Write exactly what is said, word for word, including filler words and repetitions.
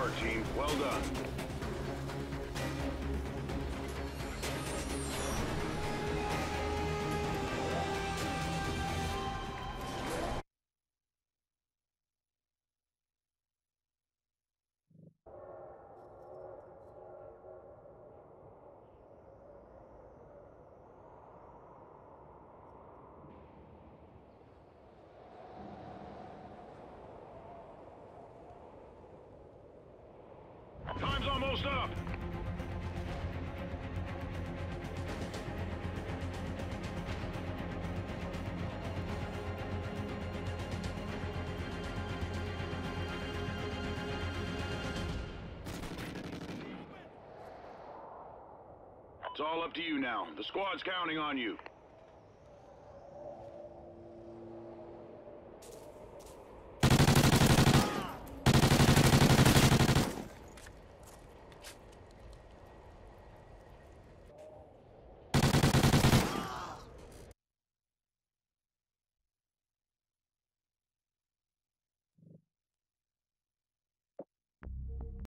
work, team. Well done. Time's almost up! It's all up to you now. The squad's counting on you.